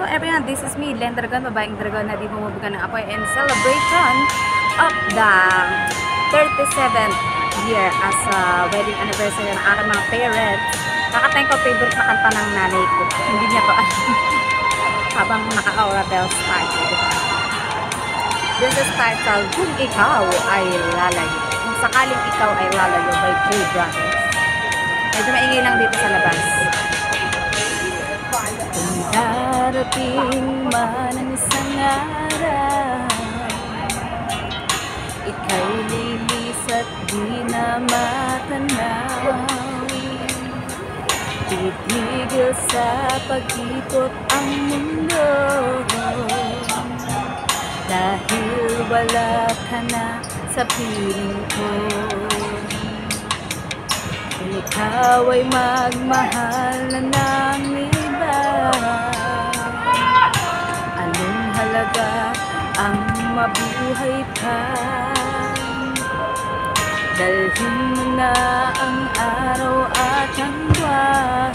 everyone, this is me, Len Dragon, babaeng dragon na di bumubuga ng apoy in celebration of the 37th year as a wedding anniversary ng aking mga parents. Kakatayin ko favorite na kanta ng nanay ko. Hindi niya to alam. Habang naka-aura bells party. This is titled, Kung Ikaw Ay Lalayo. Kung Sakaling Ikaw Ay Lalayo by Jay Brothers. Medyo maingay lang dito sa labas. Kung darating man ang isang araw, ika'y lilis at di na matanaw. Titigil sa pag-ikot ang mundo, dahil wala ka na sa piling ko. Kung ikaw ay magmahal na ng iba, anong halaga ang mabuhay pa? Dalhin mo na ang araw at ang buwan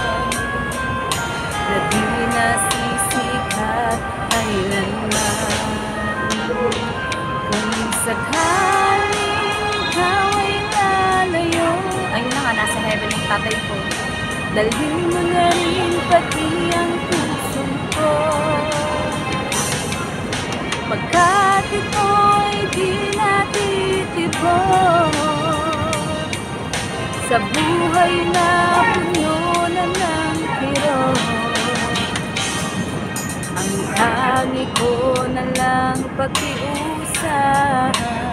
na di nasisikat kailanman. Kung sakaling ikaw ay lalayo, ayun na nga, nasa heaven yung tatay ko. Dalhin mo na rin pati ang puso ko, pagkat ito'y di natitibok sa buhay na puno na ng kirot. Ang tangi ko na lang pakiusap,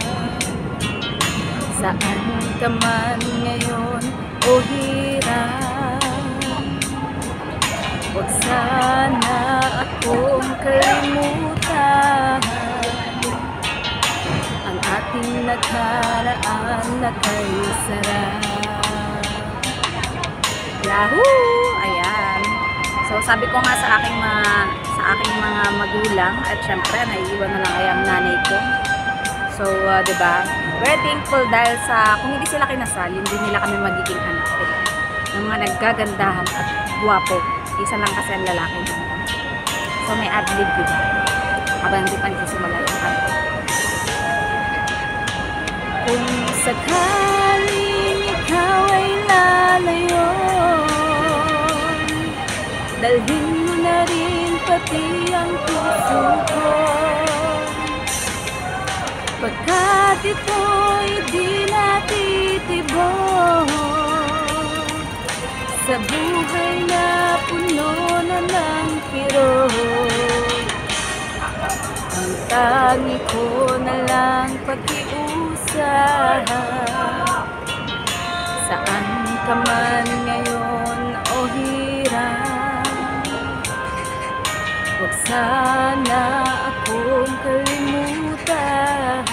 saan ka man ngayon o hirap, huwag sana akong kalimutan ang ating nakaraan na kay sarap. Yahoo! Ayan. So sabi ko nga sa aking mga magulang, at syempre naiiwan na lang kaya ang nanay ko. So, diba? We're thankful dahil sa, kung hindi sila kinasal, hindi nila kami magiging anak. Diba? Ng mga naggagandahan at guwapo. Isa lang kasi ang lalaki dito. So, may ad-lib, diba? Habang hindi pa nagsisimula yung kanto. Kung sakaling ikaw ay lalayo, dalhin mo na rin pati ang puso ko, pagkat ito'y di natitibok sa buhay na puno na ng kirot. Ang tangi ko na lang pakiusap, saan ka man ngayon o hirap, huwag sana akong kalimutan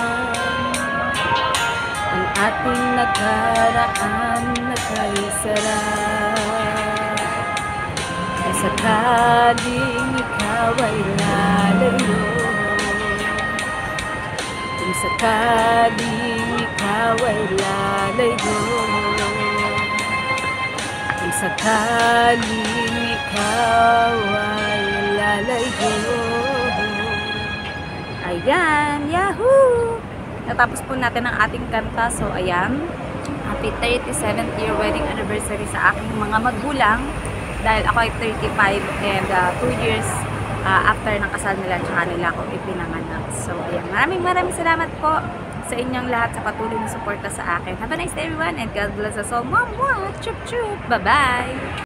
ang ating nakaraan na kay sarap. Kung sakaling ikaw ay lalayo, kung sakaling ikaw ay lalayo, kung sakaling ikaw ay lalayo. Ayan, yahoo! Natapos po natin ang ating kanta. So, ayan. Happy 37th year wedding anniversary sa aking mga magulang. Dahil ako ay 35 and 2 years after ng kasal nila, tsaka nila ako ipinanganak. So, ayan. Maraming salamat po sa inyong lahat sa patuloy na suporta sa akin. Have a nice day everyone and God bless us all. Mwah! Chup chup! Bye-bye!